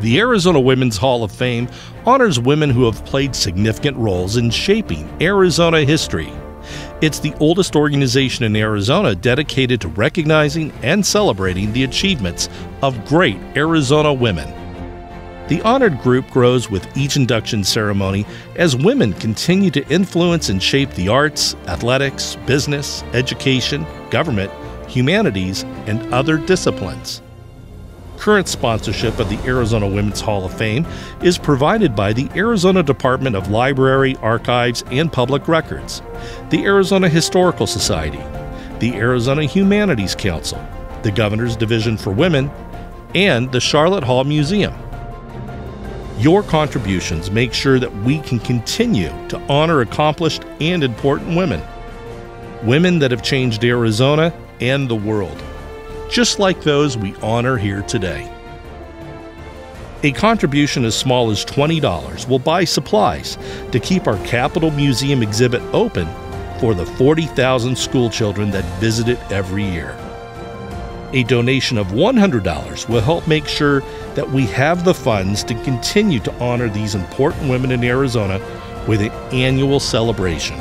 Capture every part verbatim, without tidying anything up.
The Arizona Women's Hall of Fame honors women who have played significant roles in shaping Arizona history. It's the oldest organization in Arizona dedicated to recognizing and celebrating the achievements of great Arizona women. The honored group grows with each induction ceremony as women continue to influence and shape the arts, athletics, business, education, government, humanities, and other disciplines. Current sponsorship of the Arizona Women's Hall of Fame is provided by the Arizona Department of Library, Archives, and Public Records, the Arizona Historical Society, the Arizona Humanities Council, the Governor's Division for Women, and the Charlotte Hall Museum. Your contributions make sure that we can continue to honor accomplished and important women, women that have changed Arizona and the world, just like those we honor here today. A contribution as small as twenty dollars will buy supplies to keep our Capitol Museum exhibit open for the forty thousand school children that visit it every year. A donation of one hundred dollars will help make sure that we have the funds to continue to honor these important women in Arizona with an annual celebration.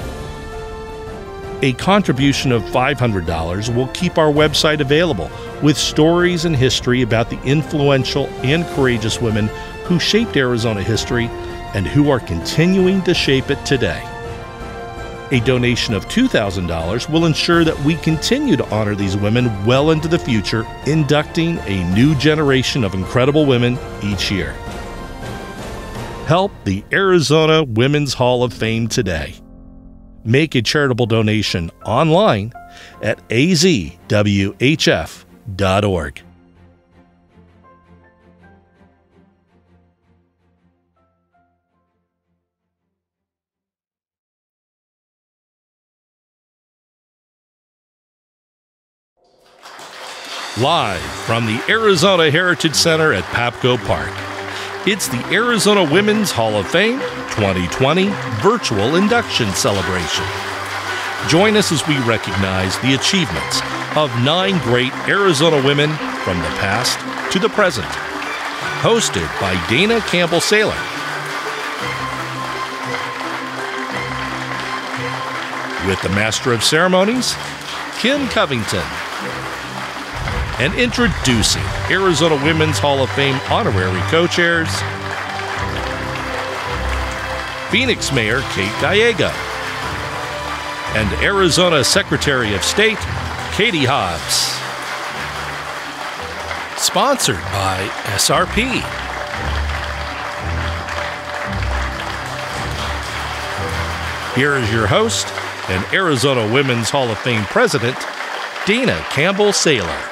A contribution of five hundred dollars will keep our website available with stories and history about the influential and courageous women who shaped Arizona history and who are continuing to shape it today. A donation of two thousand dollars will ensure that we continue to honor these women well into the future, inducting a new generation of incredible women each year. Help the Arizona Women's Hall of Fame today. Make a charitable donation online at a z w h f dot org. Live from the Arizona Heritage Center at Papco Park, it's the Arizona Women's Hall of Fame twenty twenty Virtual Induction Celebration. Join us as we recognize the achievements of nine great Arizona women from the past to the present. Hosted by Dana Campbell-Saylor. With the Master of Ceremonies, Kim Covington. And introducing Arizona Women's Hall of Fame honorary co-chairs, Phoenix Mayor Kate Gallego, and Arizona Secretary of State Katie Hobbs. Sponsored by S R P. Here is your host and Arizona Women's Hall of Fame President, Dana Campbell-Saylor.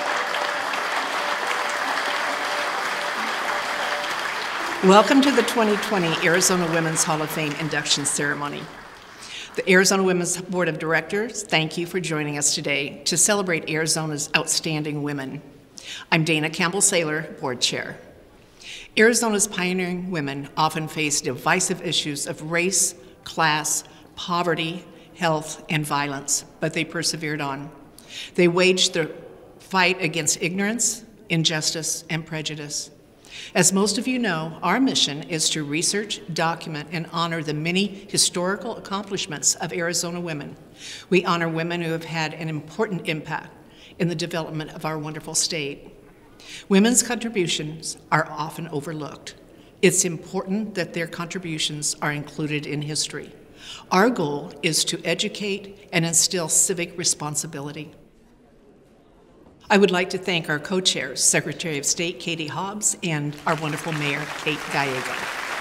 Welcome to the twenty twenty Arizona Women's Hall of Fame induction ceremony. The Arizona Women's Board of Directors, thank you for joining us today to celebrate Arizona's outstanding women. I'm Dana Campbell-Saylor, Board Chair. Arizona's pioneering women often face divisive issues of race, class, poverty, health, and violence, but they persevered on. They waged the fight against ignorance, injustice, and prejudice. As most of you know, our mission is to research, document, and honor the many historical accomplishments of Arizona women. We honor women who have had an important impact in the development of our wonderful state. Women's contributions are often overlooked. It's important that their contributions are included in history. Our goal is to educate and instill civic responsibility. I would like to thank our co-chairs, Secretary of State Katie Hobbs and our wonderful Mayor Kate Gallego.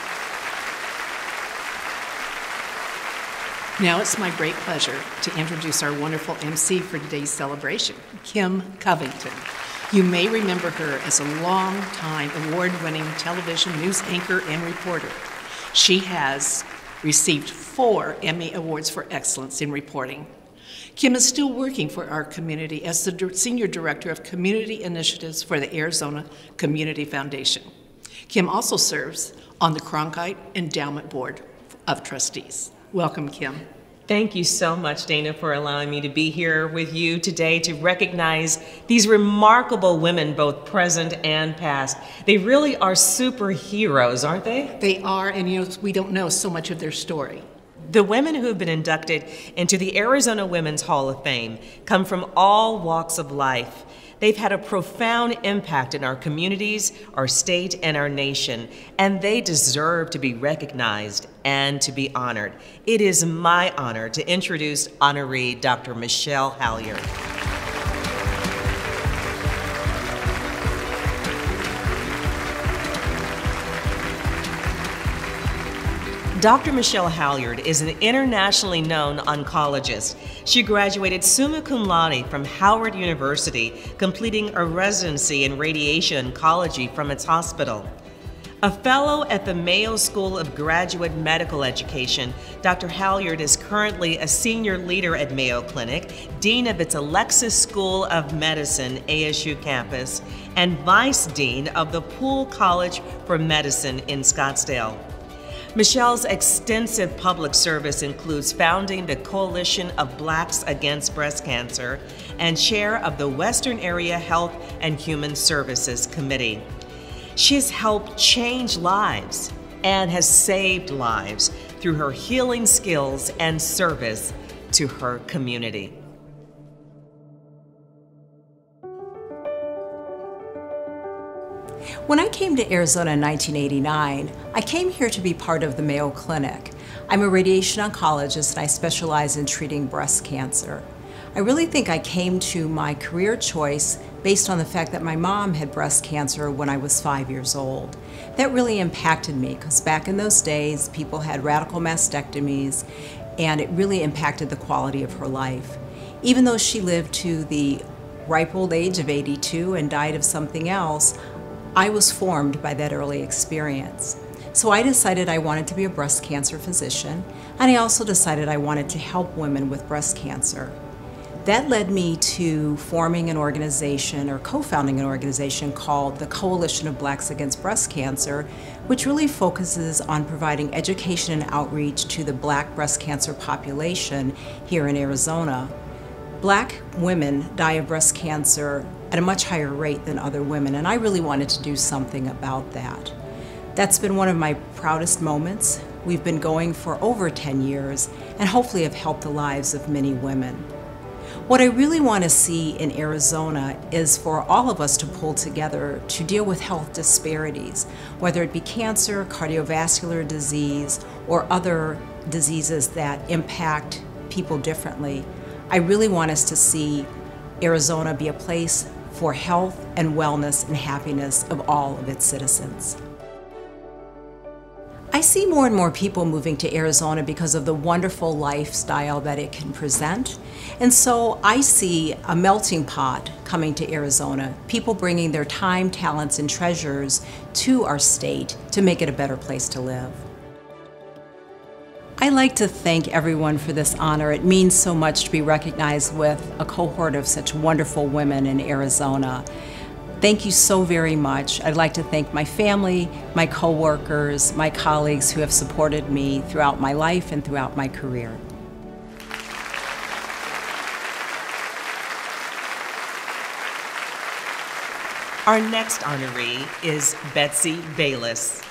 Now it's my great pleasure to introduce our wonderful M C for today's celebration, Kim Covington. You may remember her as a long-time award-winning television news anchor and reporter. She has received four Emmy Awards for excellence in reporting. Kim is still working for our community as the Senior Director of Community Initiatives for the Arizona Community Foundation. Kim also serves on the Cronkite Endowment Board of Trustees. Welcome, Kim. Thank you so much, Dana, for allowing me to be here with you today to recognize these remarkable women, both present and past. They really are superheroes, aren't they? They are, and you know, we don't know so much of their story. The women who have been inducted into the Arizona Women's Hall of Fame come from all walks of life. They've had a profound impact in our communities, our state, and our nation, and they deserve to be recognized and to be honored. It is my honor to introduce honoree Doctor Michele Halyard. Doctor Michele Halyard is an internationally known oncologist. She graduated summa cum laude from Howard University, completing a residency in radiation oncology from its hospital. A fellow at the Mayo School of Graduate Medical Education, Doctor Halyard is currently a senior leader at Mayo Clinic, dean of its Alexis School of Medicine A S U campus, and vice dean of the Poole College for Medicine in Scottsdale. Michele's extensive public service includes founding the Coalition of Blacks Against Breast Cancer and chair of the Western Area Health and Human Services Committee. She has helped change lives and has saved lives through her healing skills and service to her community. When I came to Arizona in nineteen eighty-nine, I came here to be part of the Mayo Clinic. I'm a radiation oncologist and I specialize in treating breast cancer. I really think I came to my career choice based on the fact that my mom had breast cancer when I was five years old. That really impacted me because back in those days, people had radical mastectomies and it really impacted the quality of her life. Even though she lived to the ripe old age of eighty-two and died of something else, I was formed by that early experience. So I decided I wanted to be a breast cancer physician, and I also decided I wanted to help women with breast cancer. That led me to forming an organization or co-founding an organization called the Coalition of Blacks Against Breast Cancer, which really focuses on providing education and outreach to the Black breast cancer population here in Arizona. Black women die of breast cancer at a much higher rate than other women, and I really wanted to do something about that. That's been one of my proudest moments. We've been going for over ten years and hopefully have helped the lives of many women. What I really want to see in Arizona is for all of us to pull together to deal with health disparities, whether it be cancer, cardiovascular disease, or other diseases that impact people differently. I really want us to see Arizona be a place for health and wellness and happiness of all of its citizens. I see more and more people moving to Arizona because of the wonderful lifestyle that it can present. And so I see a melting pot coming to Arizona, people bringing their time, talents, and treasures to our state to make it a better place to live. I'd like to thank everyone for this honor. It means so much to be recognized with a cohort of such wonderful women in Arizona. Thank you so very much. I'd like to thank my family, my coworkers, my colleagues who have supported me throughout my life and throughout my career. Our next honoree is Betsey Bayless.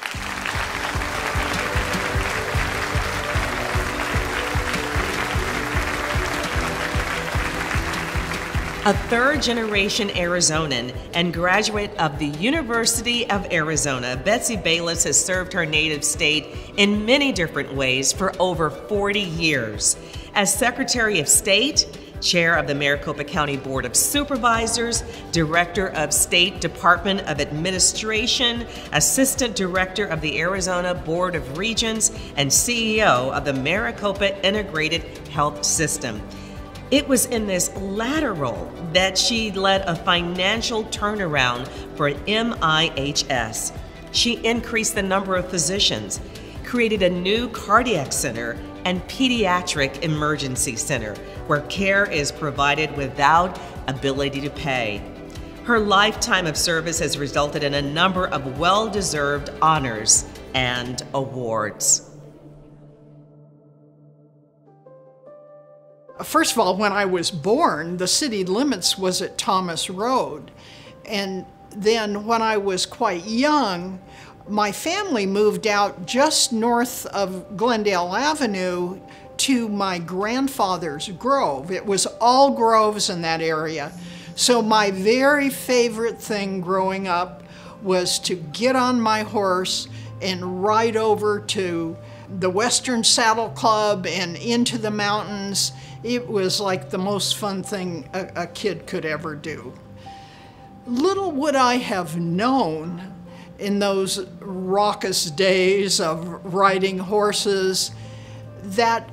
A third-generation Arizonan and graduate of the University of Arizona, Betsey Bayless has served her native state in many different ways for over forty years. As Secretary of State, Chair of the Maricopa County Board of Supervisors, Director of State Department of Administration, Assistant Director of the Arizona Board of Regents, and C E O of the Maricopa Integrated Health System. It was in this latter role that she led a financial turnaround for M I H S. She increased the number of physicians, created a new cardiac center and pediatric emergency center where care is provided without ability to pay. Her lifetime of service has resulted in a number of well-deserved honors and awards. First of all, when I was born, the city limits was at Thomas Road. And then when I was quite young, my family moved out just north of Glendale Avenue to my grandfather's grove. It was all groves in that area. So my very favorite thing growing up was to get on my horse and ride over to the Western Saddle Club and into the mountains. It was like the most fun thing a, a kid could ever do. Little would I have known in those raucous days of riding horses that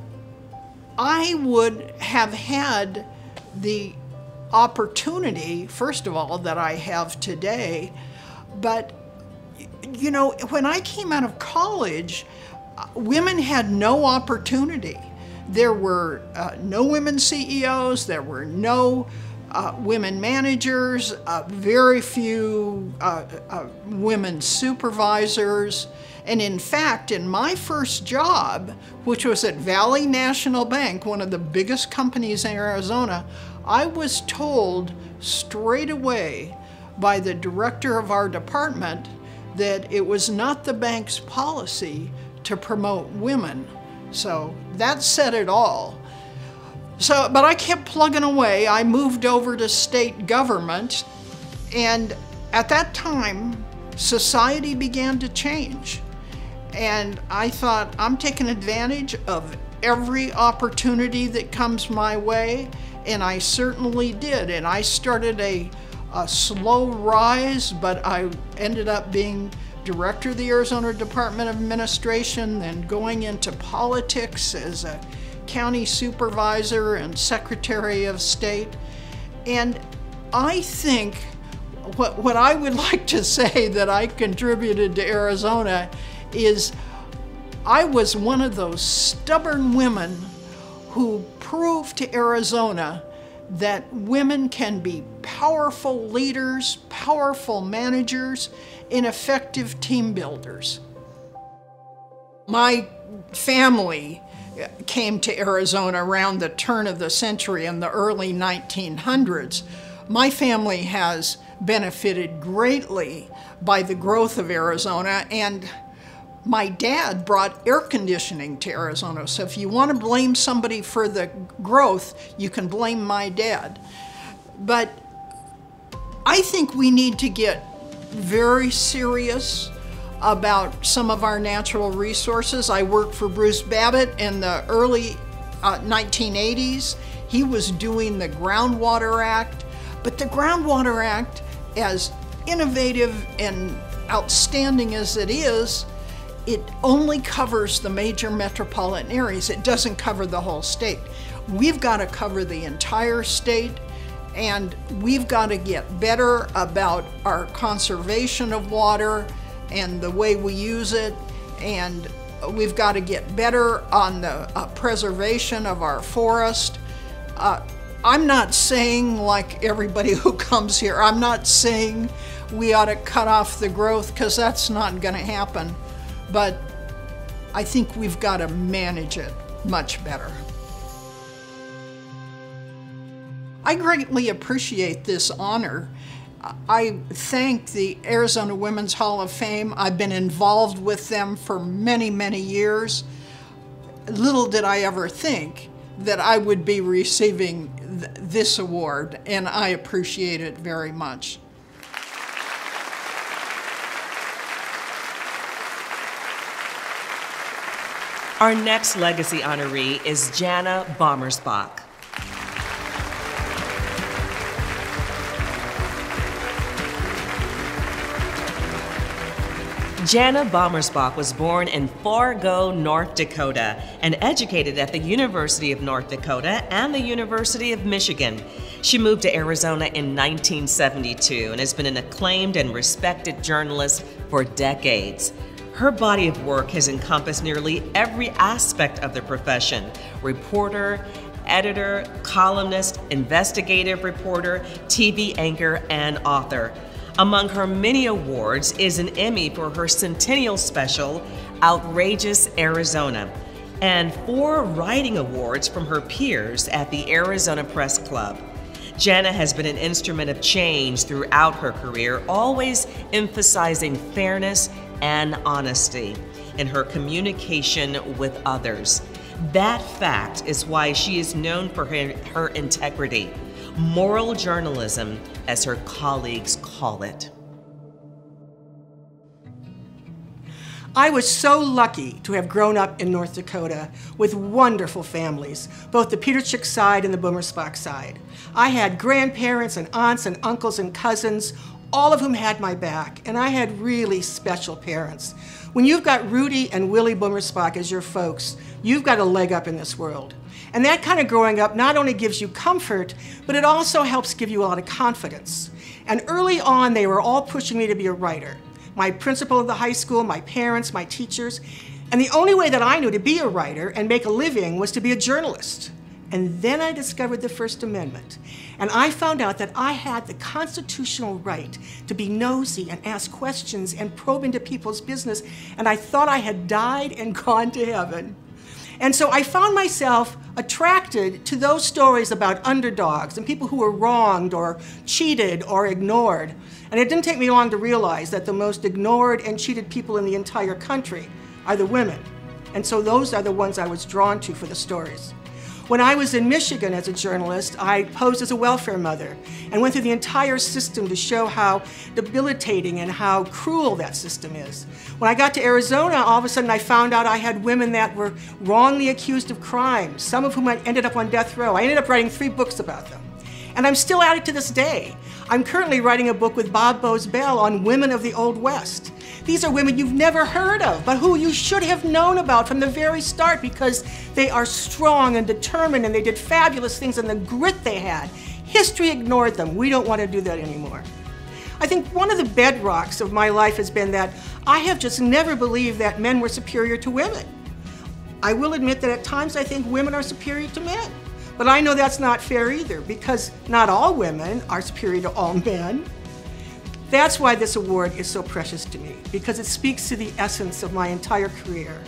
I would have had the opportunity, first of all, that I have today. But, you know, when I came out of college, women had no opportunity. There were uh, no women C E Os, there were no uh, women managers, uh, very few uh, uh, women supervisors. And in fact, in my first job, which was at Valley National Bank, one of the biggest companies in Arizona, I was told straight away by the director of our department that it was not the bank's policy to promote women. So that said it all. So, but I kept plugging away. I moved over to state government, and at that time, society began to change. And I thought, I'm taking advantage of every opportunity that comes my way, and I certainly did. And I started a, a slow rise, but I ended up being director of the Arizona Department of Administration, then going into politics as a county supervisor and secretary of state. And I think what, what I would like to say that I contributed to Arizona is I was one of those stubborn women who proved to Arizona that women can be powerful leaders, powerful managers, and effective team builders. My family came to Arizona around the turn of the century in the early nineteen hundreds. My family has benefited greatly by the growth of Arizona, and my dad brought air conditioning to Arizona. So if you want to blame somebody for the growth, you can blame my dad. But I think we need to get very serious about some of our natural resources. I worked for Bruce Babbitt in the early uh, nineteen eighties. He was doing the Groundwater Act, but the Groundwater Act, as innovative and outstanding as it is, it only covers the major metropolitan areas. It doesn't cover the whole state. We've got to cover the entire state, and we've got to get better about our conservation of water and the way we use it, and we've got to get better on the uh, preservation of our forest. Uh, I'm not saying, like everybody who comes here, I'm not saying we ought to cut off the growth, because that's not going to happen. But I think we've got to manage it much better. I greatly appreciate this honor. I thank the Arizona Women's Hall of Fame. I've been involved with them for many, many years. Little did I ever think that I would be receiving th- this award, and I appreciate it very much. Our next legacy honoree is Jana Bommersbach. Jana Bommersbach was born in Fargo, North Dakota, and educated at the University of North Dakota and the University of Michigan. She moved to Arizona in nineteen seventy-two and has been an acclaimed and respected journalist for decades. Her body of work has encompassed nearly every aspect of the profession: reporter, editor, columnist, investigative reporter, T V anchor, and author. Among her many awards is an Emmy for her centennial special, Outrageous Arizona. and four writing awards from her peers at the Arizona Press Club. Jana has been an instrument of change throughout her career, always emphasizing fairness and honesty in her communication with others. That fact is why she is known for her, her integrity, moral journalism, as her colleagues call it. I was so lucky to have grown up in North Dakota with wonderful families, both the Peterchick side and the Bommersbach side. I had grandparents and aunts and uncles and cousins, all of whom had my back, and I had really special parents. When you've got Rudy and Willie Bommersbach as your folks, you've got a leg up in this world. And that kind of growing up not only gives you comfort, but it also helps give you a lot of confidence. And early on, they were all pushing me to be a writer. My principal of the high school, my parents, my teachers. And the only way that I knew to be a writer and make a living was to be a journalist. And then I discovered the First Amendment. And I found out that I had the constitutional right to be nosy and ask questions and probe into people's business. And I thought I had died and gone to heaven. And so I found myself attracted to those stories about underdogs and people who were wronged or cheated or ignored. And it didn't take me long to realize that the most ignored and cheated people in the entire country are the women. And so those are the ones I was drawn to for the stories. When I was in Michigan as a journalist, I posed as a welfare mother and went through the entire system to show how debilitating and how cruel that system is. When I got to Arizona, all of a sudden I found out I had women that were wrongly accused of crimes, some of whom ended up on death row. I ended up writing three books about them. And I'm still at it to this day. I'm currently writing a book with Bob Bose-Bell on women of the Old West. These are women you've never heard of, but who you should have known about from the very start because they are strong and determined and they did fabulous things, and the grit they had. History ignored them. We don't want to do that anymore. I think one of the bedrocks of my life has been that I have just never believed that men were superior to women. I will admit that at times I think women are superior to men. But I know that's not fair either, because not all women are superior to all men. That's why this award is so precious to me, because it speaks to the essence of my entire career.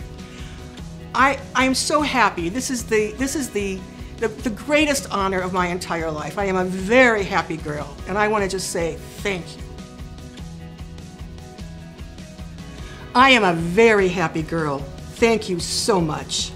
I, I am so happy. This is, the, this is the, the, the greatest honor of my entire life. I am a very happy girl, and I want to just say thank you. I am a very happy girl. Thank you so much.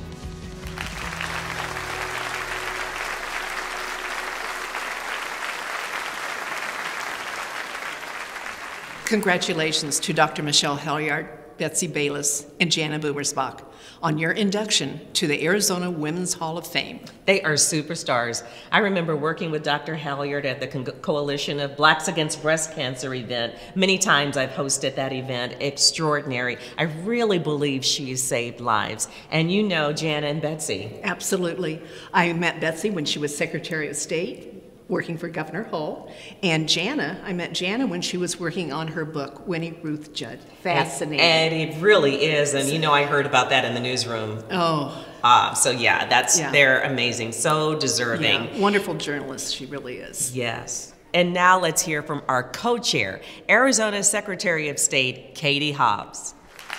Congratulations to Doctor Michele Halyard, Betsey Bayless, and Jana Bommersbach on your induction to the Arizona Women's Hall of Fame. They are superstars. I remember working with Doctor Halyard at the Co- Coalition of Blacks Against Breast Cancer event. Many times I've hosted that event. Extraordinary. I really believe she has saved lives. And you know Jana and Betsey. Absolutely. I met Betsey when she was Secretary of State, working for Governor Hull, and Jana, I met Jana when she was working on her book, Winnie Ruth Judd. Fascinating. And, and it really is, and you know I heard about that in the newsroom. Oh. Uh, so yeah, that's yeah. They're amazing, so deserving. Yeah. Wonderful journalist, she really is. Yes. And now let's hear from our co-chair, Arizona Secretary of State, Katie Hobbs.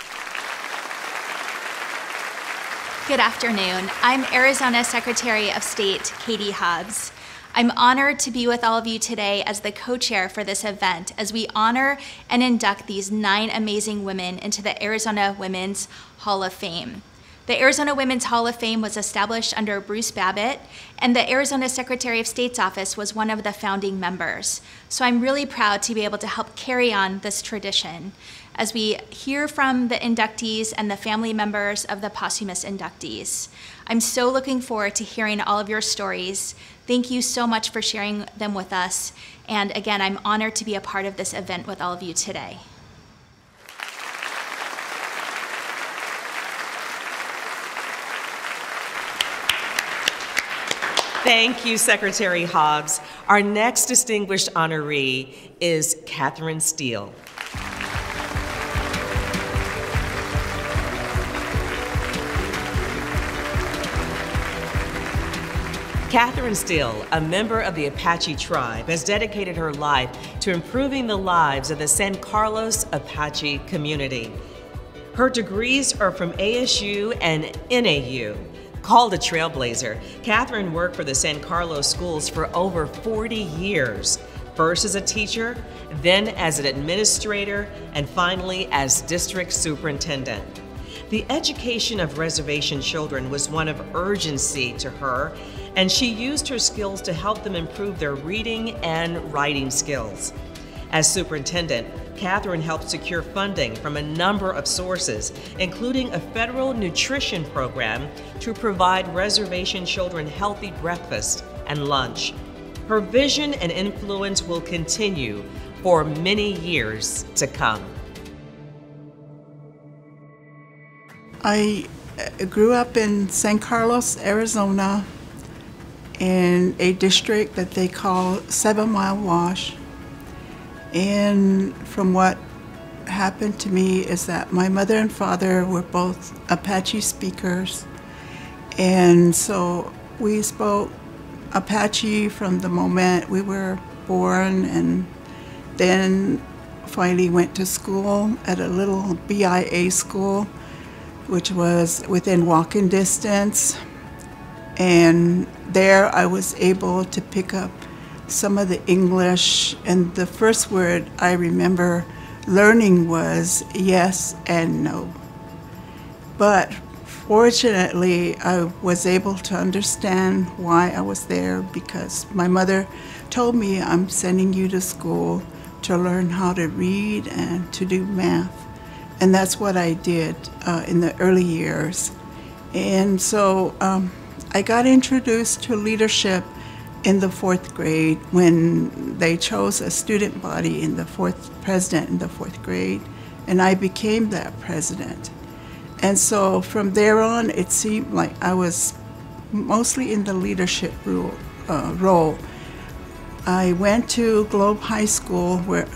Good afternoon. I'm Arizona Secretary of State, Katie Hobbs. I'm honored to be with all of you today as the co-chair for this event as we honor and induct these nine amazing women into the Arizona Women's Hall of Fame. The Arizona Women's Hall of Fame was established under Bruce Babbitt, and the Arizona Secretary of State's office was one of the founding members. So I'm really proud to be able to help carry on this tradition as we hear from the inductees and the family members of the posthumous inductees. I'm so looking forward to hearing all of your stories. Thank you so much for sharing them with us. And again, I'm honored to be a part of this event with all of you today. Thank you, Secretary Hobbs. Our next distinguished honoree is Karrin Steele. Karrin Steele, a member of the Apache tribe, has dedicated her life to improving the lives of the San Carlos Apache community. Her degrees are from A S U and N A U. Called a trailblazer, Karrin worked for the San Carlos schools for over forty years, first as a teacher, then as an administrator, and finally as district superintendent. The education of reservation children was one of urgency to her, and she used her skills to help them improve their reading and writing skills. As superintendent, Karrin helped secure funding from a number of sources, including a federal nutrition program to provide reservation children healthy breakfast and lunch. Her vision and influence will continue for many years to come. I grew up in San Carlos, Arizona, in a district that they call Seven Mile Wash. And from what happened to me is that my mother and father were both Apache speakers. And so we spoke Apache from the moment we were born, and then finally went to school at a little B I A school, which was within walking distance. And there I was able to pick up some of the English, and the first word I remember learning was yes and no. But fortunately, I was able to understand why I was there, because my mother told me, I'm sending you to school to learn how to read and to do math. And that's what I did uh, in the early years. And so um, I got introduced to leadership in the fourth grade when they chose a student body in the fourth president in the fourth grade, and I became that president. And so from there on, it seemed like I was mostly in the leadership role. Uh, role. I went to Globe High School, where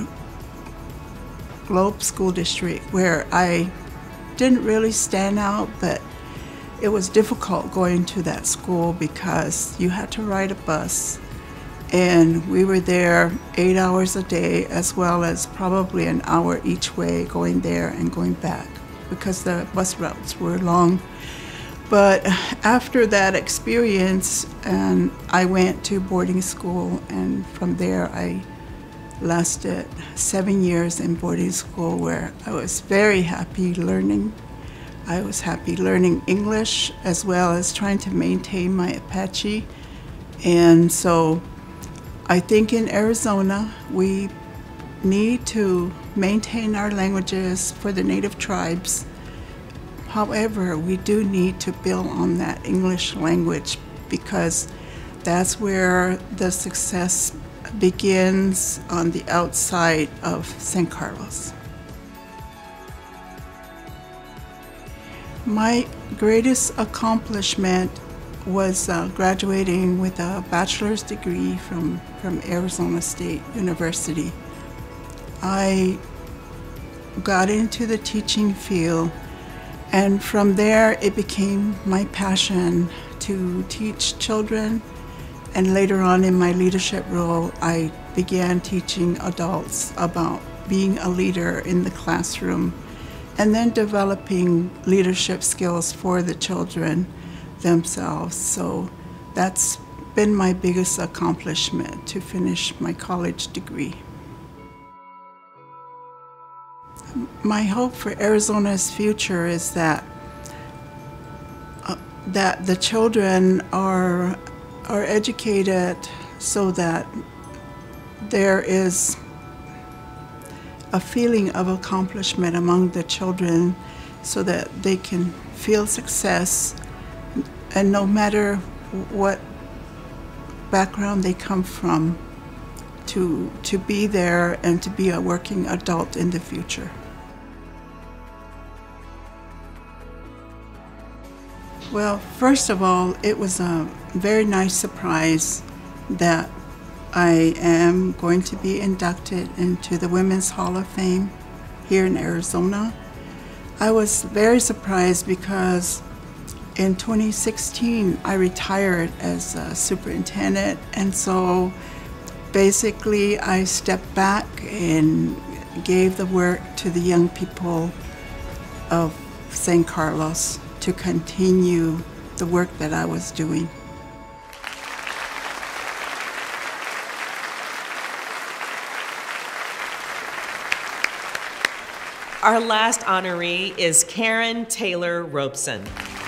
Globe School District, where I didn't really stand out, but it was difficult going to that school because you had to ride a bus, and we were there eight hours a day, as well as probably an hour each way going there and going back, because the bus routes were long. But after that experience, and I went to boarding school, and from there I lasted seven years in boarding school, where I was very happy learning. I was happy learning English as well as trying to maintain my Apache. And so I think in Arizona we need to maintain our languages for the native tribes. However, we do need to build on that English language, because that's where the success begins on the outside of San Carlos. My greatest accomplishment was uh, graduating with a bachelor's degree from, from Arizona State University. I got into the teaching field, and from there it became my passion to teach children, and later on in my leadership role I began teaching adults about being a leader in the classroom, and then developing leadership skills for the children themselves. So that's been my biggest accomplishment, to finish my college degree. My hope for Arizona's future is that uh, that the children are are educated so that there is a feeling of accomplishment among the children, so that they can feel success, and no matter what background they come from, to, to be there and to be a working adult in the future. Well, first of all, it was a very nice surprise that I am going to be inducted into the Women's Hall of Fame here in Arizona. I was very surprised because in twenty sixteen I retired as a superintendent, and so basically I stepped back and gave the work to the young people of San Carlos to continue the work that I was doing. Our last honoree is Karrin Taylor Robson.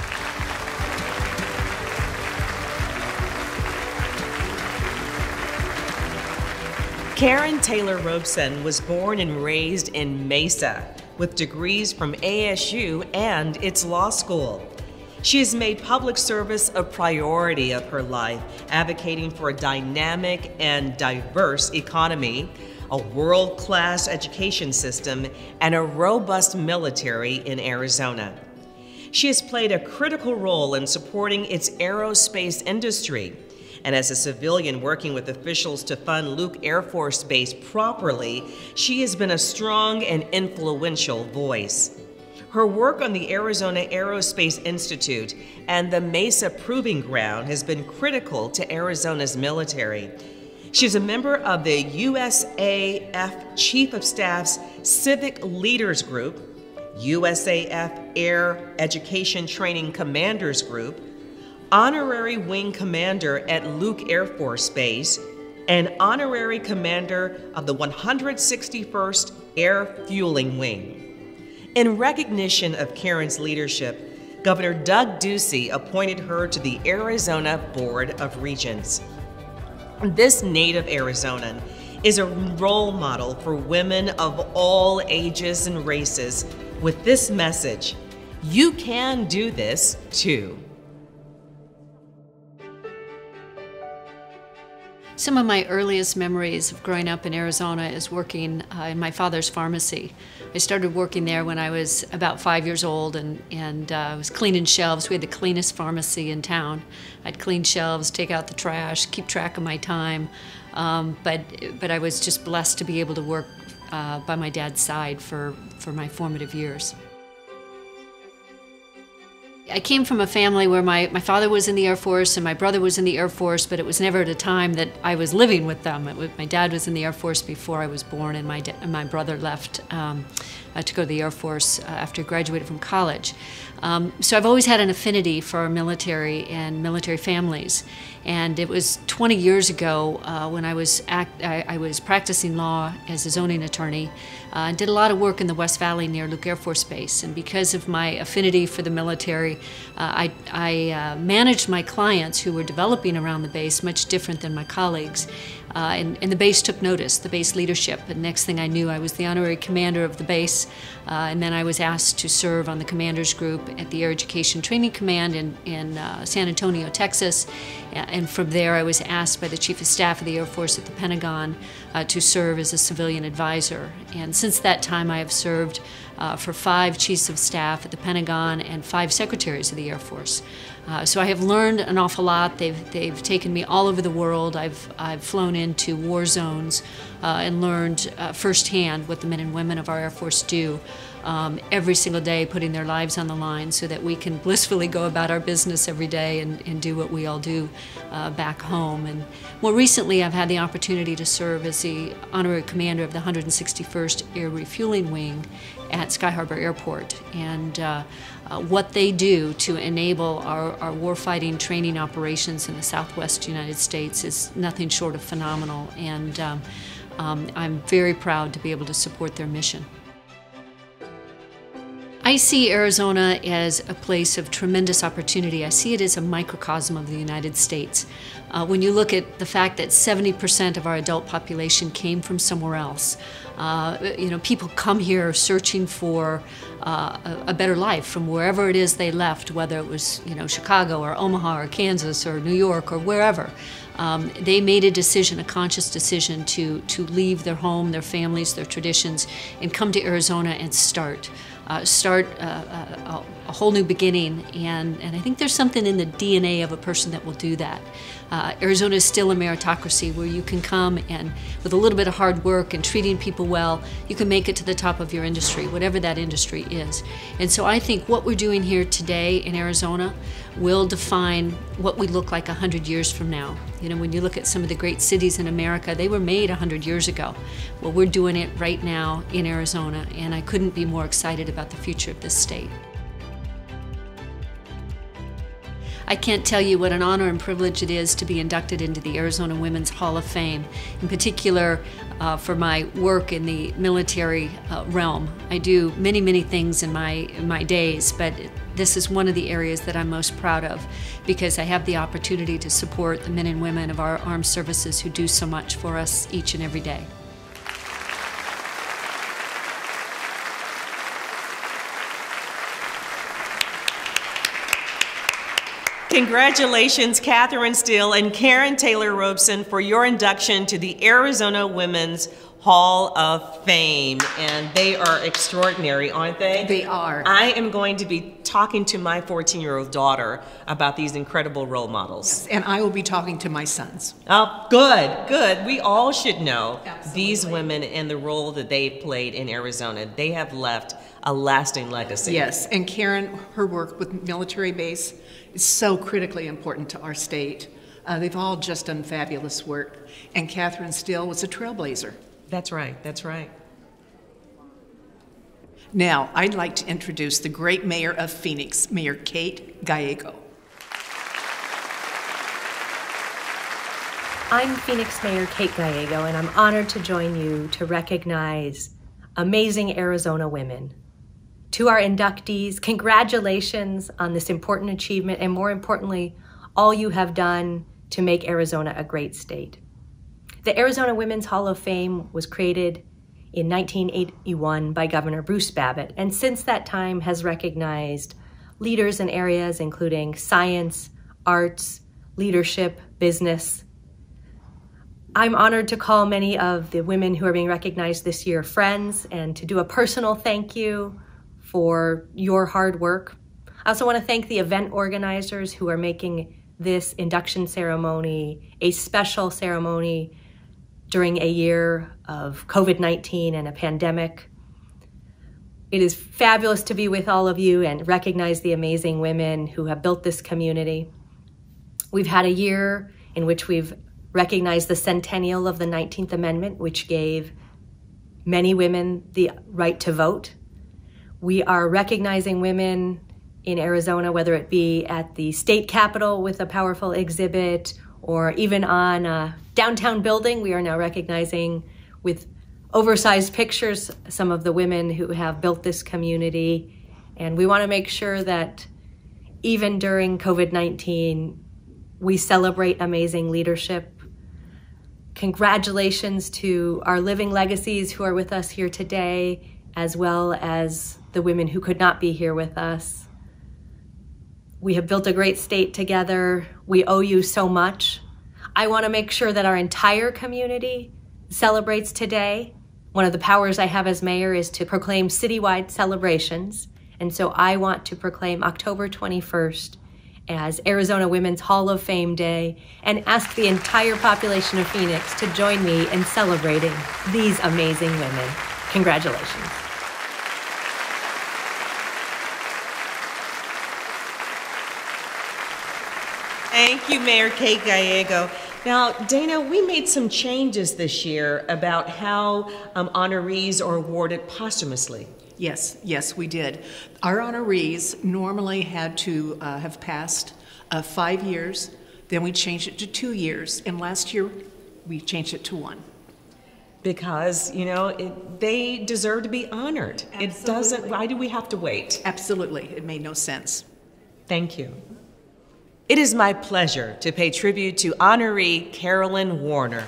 Karrin Taylor Robson was born and raised in Mesa with degrees from A S U and its law school. She has made public service a priority of her life, advocating for a dynamic and diverse economy, a world-class education system, and a robust military in Arizona. She has played a critical role in supporting its aerospace industry, and as a civilian working with officials to fund Luke Air Force Base properly, she has been a strong and influential voice. Her work on the Arizona Aerospace Institute and the Mesa Proving Ground has been critical to Arizona's military. She's a member of the U S A F Chief of Staff's Civic Leaders Group, U S A F Air Education Training Commanders Group, Honorary Wing Commander at Luke Air Force Base, and Honorary Commander of the one hundred sixty-first Air Fueling Wing. In recognition of Karrin's leadership, Governor Doug Ducey appointed her to the Arizona Board of Regents. This native Arizonan is a role model for women of all ages and races with this message: you can do this too. Some of my earliest memories of growing up in Arizona is working uh, in my father's pharmacy. I started working there when I was about five years old, and, and uh, I was cleaning shelves. We had the cleanest pharmacy in town. I'd clean shelves, take out the trash, keep track of my time. Um, but, but I was just blessed to be able to work uh, by my dad's side for, for my formative years. I came from a family where my, my father was in the Air Force and my brother was in the Air Force, but it was never at a time that I was living with them. It was, my dad was in the Air Force before I was born, and my, and my brother left um, uh, to go to the Air Force uh, after he graduated from college. Um, so I've always had an affinity for our military and military families. And it was twenty years ago uh, when I was, act, I, I was practicing law as a zoning attorney uh, and did a lot of work in the West Valley near Luke Air Force Base. And because of my affinity for the military, uh, I, I uh, managed my clients who were developing around the base much different than my colleagues. Uh, and, and the base took notice, the base leadership. And next thing I knew, I was the honorary commander of the base. Uh, and then I was asked to serve on the commanders group at the Air Education Training Command in, in uh, San Antonio, Texas. And from there, I was asked by the Chief of Staff of the Air Force at the Pentagon uh, to serve as a civilian advisor. And since that time, I have served uh, for five Chiefs of Staff at the Pentagon and five Secretaries of the Air Force. Uh, so I have learned an awful lot. They've, they've taken me all over the world. I've, I've flown into war zones uh, and learned uh, firsthand what the men and women of our Air Force do um, every single day, putting their lives on the line so that we can blissfully go about our business every day and, and do what we all do uh, back home. And more recently, I've had the opportunity to serve as the honorary commander of the one hundred sixty-first Air Refueling Wing at Sky Harbor Airport. And uh, uh, what they do to enable our, our warfighting training operations in the Southwest United States is nothing short of phenomenal. And um, um, I'm very proud to be able to support their mission. I see Arizona as a place of tremendous opportunity. I see it as a microcosm of the United States. Uh, when you look at the fact that seventy percent of our adult population came from somewhere else, uh, you know, people come here searching for uh, a, a better life from wherever it is they left, whether it was, you know, Chicago or Omaha or Kansas or New York or wherever. Um, they made a decision, a conscious decision to, to leave their home, their families, their traditions, and come to Arizona and start. Uh, start uh, a, a whole new beginning, and, and I think there's something in the D N A of a person that will do that. Uh, Arizona is still a meritocracy where you can come and with a little bit of hard work and treating people well, you can make it to the top of your industry, whatever that industry is. And so I think what we're doing here today in Arizona will define what we look like one hundred years from now. You know, when you look at some of the great cities in America, they were made one hundred years ago. Well, we're doing it right now in Arizona, and I couldn't be more excited about the future of this state. I can't tell you what an honor and privilege it is to be inducted into the Arizona Women's Hall of Fame, in particular uh, for my work in the military uh, realm. I do many, many things in my, in my days, but this is one of the areas that I'm most proud of because I have the opportunity to support the men and women of our armed services who do so much for us each and every day. Congratulations, Catherine Steele and Karrin Taylor Robson, for your induction to the Arizona Women's Hall of Fame. And they are extraordinary, aren't they? They are. I am going to be talking to my fourteen-year-old daughter about these incredible role models. Yes, and I will be talking to my sons. Oh, good, good. We all should know Absolutely. These women and the role that they played in Arizona. They have left a lasting legacy. Yes, and Karrin, her work with military base is so critically important to our state. Uh, they've all just done fabulous work. And Catherine Steele was a trailblazer. That's right, that's right. Now, I'd like to introduce the great mayor of Phoenix, Mayor Kate Gallego. I'm Phoenix Mayor Kate Gallego, and I'm honored to join you to recognize amazing Arizona women. To our inductees, congratulations on this important achievement, and more importantly, all you have done to make Arizona a great state. The Arizona Women's Hall of Fame was created in nineteen eighty-one by Governor Bruce Babbitt, and since that time has recognized leaders in areas including science, arts, leadership, business. I'm honored to call many of the women who are being recognized this year friends, and to do a personal thank you for your hard work. I also want to thank the event organizers who are making this induction ceremony a special ceremony during a year of COVID nineteen and a pandemic. It is fabulous to be with all of you and recognize the amazing women who have built this community. We've had a year in which we've recognized the centennial of the nineteenth Amendment, which gave many women the right to vote. We are recognizing women in Arizona, whether it be at the state capitol with a powerful exhibit or even on a downtown building. We are now recognizing with oversized pictures some of the women who have built this community. And we want to make sure that even during COVID nineteen, we celebrate amazing leadership. Congratulations to our living legacies who are with us here today, as well as the women who could not be here with us. We have built a great state together. We owe you so much. I want to make sure that our entire community celebrates today. One of the powers I have as mayor is to proclaim citywide celebrations. And so I want to proclaim October twenty-first as Arizona Women's Hall of Fame Day and ask the entire population of Phoenix to join me in celebrating these amazing women. Congratulations. Thank you, Mayor Kate Gallego. Now, Dana, we made some changes this year about how um, honorees are awarded posthumously. Yes, yes, we did. Our honorees normally had to uh, have passed uh, five years, then we changed it to two years, and last year we changed it to one. Because, you know, it, they deserve to be honored. Absolutely. It doesn't, why do we have to wait? Absolutely, it made no sense. Thank you. It is my pleasure to pay tribute to honoree Carolyn Warner.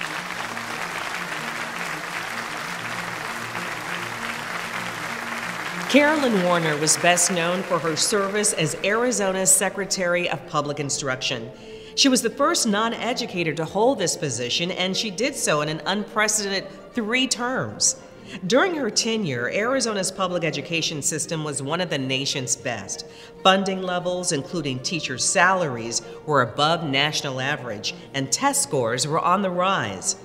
Carolyn Warner was best known for her service as Arizona's Secretary of Public Instruction. She was the first non-educator to hold this position, and she did so in an unprecedented three terms. During her tenure, Arizona's public education system was one of the nation's best. Funding levels, including teachers' salaries, were above national average, and test scores were on the rise.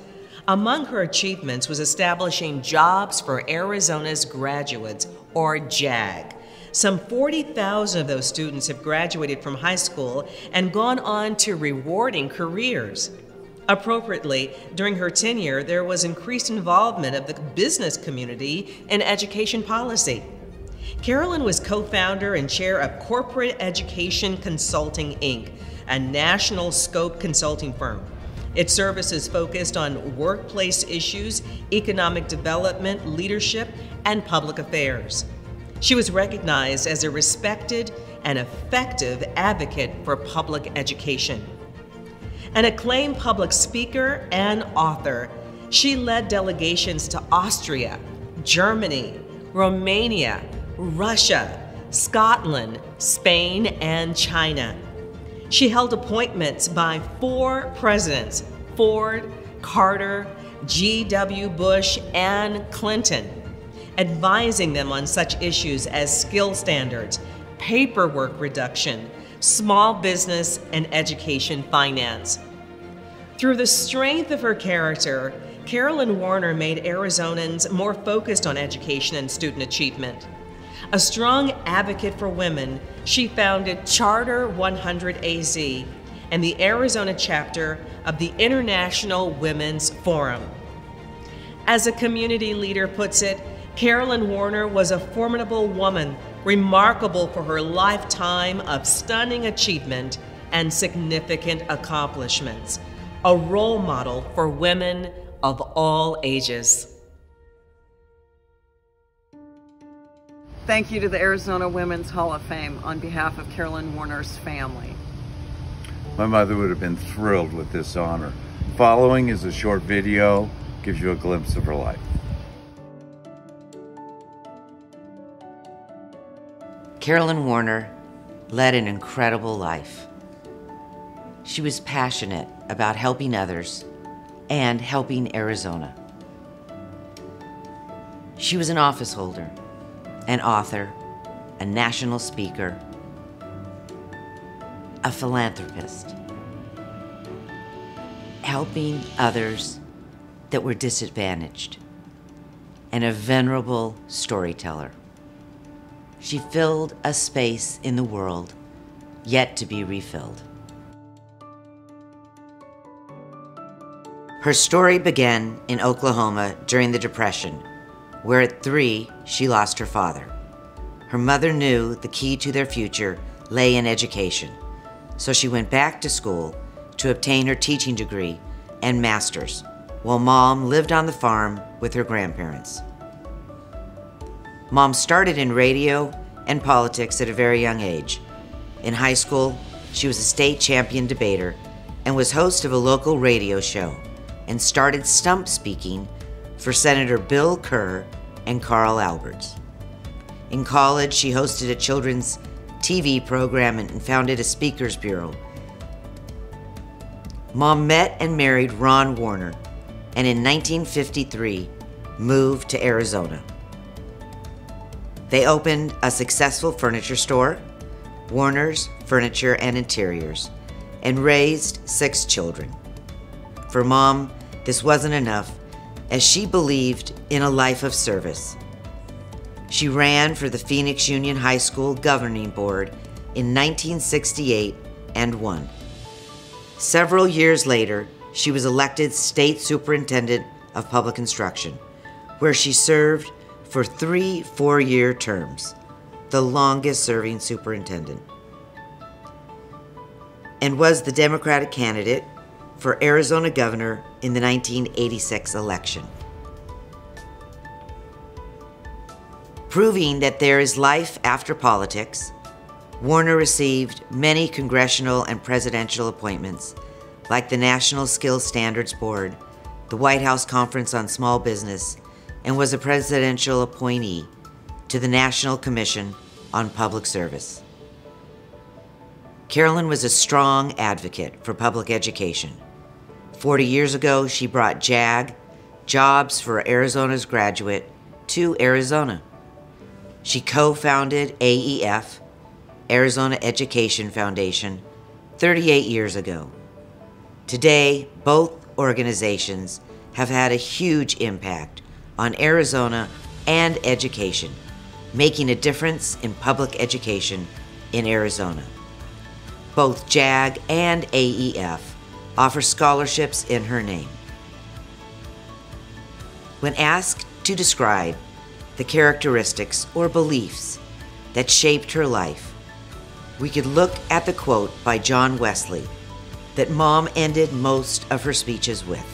Among her achievements was establishing Jobs for Arizona's Graduates, or JAG. Some forty thousand of those students have graduated from high school and gone on to rewarding careers. Appropriately, during her tenure, there was increased involvement of the business community in education policy. Carolyn was co-founder and chair of Corporate Education Consulting, Incorporated, a national scope consulting firm. Its services focused on workplace issues, economic development, leadership, and public affairs. She was recognized as a respected and effective advocate for public education. An acclaimed public speaker and author, she led delegations to Austria, Germany, Romania, Russia, Scotland, Spain, and China. She held appointments by four presidents, Ford, Carter, G W Bush, and Clinton, advising them on such issues as skill standards, paperwork reduction, small business, and education finance. Through the strength of her character, Carolyn Warner made Arizonans more focused on education and student achievement. A strong advocate for women, she founded Charter one hundred A Z and the Arizona chapter of the International Women's Forum. As a community leader puts it, Carolyn Warner was a formidable woman, remarkable for her lifetime of stunning achievement and significant accomplishments, a role model for women of all ages. Thank you to the Arizona Women's Hall of Fame on behalf of Carolyn Warner's family. My mother would have been thrilled with this honor. Following is a short video, gives you a glimpse of her life. Carolyn Warner led an incredible life. She was passionate about helping others and helping Arizona. She was an office holder, an author, a national speaker, a philanthropist, helping others that were disadvantaged, and a venerable storyteller. She filled a space in the world yet to be refilled. Her story began in Oklahoma during the Depression, where at three, she lost her father. Her mother knew the key to their future lay in education, so she went back to school to obtain her teaching degree and master's, while Mom lived on the farm with her grandparents. Mom started in radio and politics at a very young age. In high school, she was a state champion debater and was host of a local radio show, and started stump speaking for Senator Bill Kerr and Carl Alberts. In college, she hosted a children's T V program and founded a speakers bureau. Mom met and married Ron Warner, and in nineteen fifty-three moved to Arizona. They opened a successful furniture store, Warner's Furniture and Interiors, and raised six children. For Mom, this wasn't enough, as she believed in a life of service. She ran for the Phoenix Union High School Governing Board in nineteen sixty-eight and won. Several years later, she was elected State Superintendent of Public Instruction, where she served for three four-year terms, the longest-serving superintendent, and was the Democratic candidate for Arizona governor in the nineteen eighty-six election. Proving that there is life after politics, Warner received many congressional and presidential appointments, like the National Skills Standards Board, the White House Conference on Small Business, and was a presidential appointee to the National Commission on Public Service. Carolyn was a strong advocate for public education. Forty years ago, she brought JAG, Jobs for Arizona's Graduate, to Arizona. She co-founded A E F, Arizona Education Foundation, thirty-eight years ago. Today, both organizations have had a huge impact on Arizona and education, making a difference in public education in Arizona. Both JAG and A E F offer scholarships in her name. When asked to describe the characteristics or beliefs that shaped her life, we could look at the quote by John Wesley that Mom ended most of her speeches with.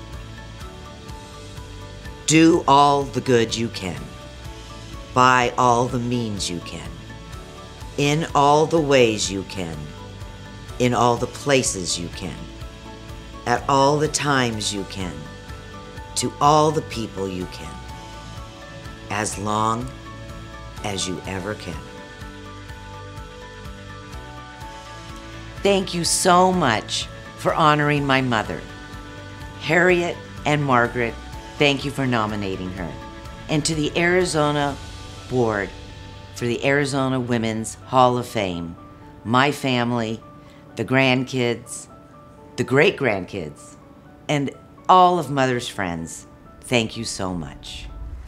Do all the good you can, by all the means you can, in all the ways you can, in all the places you can, at all the times you can, to all the people you can, as long as you ever can. Thank you so much for honoring my mother. Harriet and Margaret, thank you for nominating her. And to the Arizona Board for the Arizona Women's Hall of Fame, my family, the grandkids, the great-grandkids, and all of Mother's friends, thank you so much.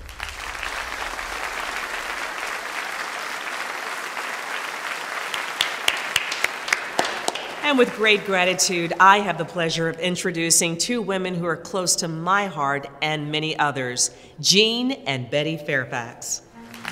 And with great gratitude, I have the pleasure of introducing two women who are close to my heart and many others, Jean and Betty Fairfax.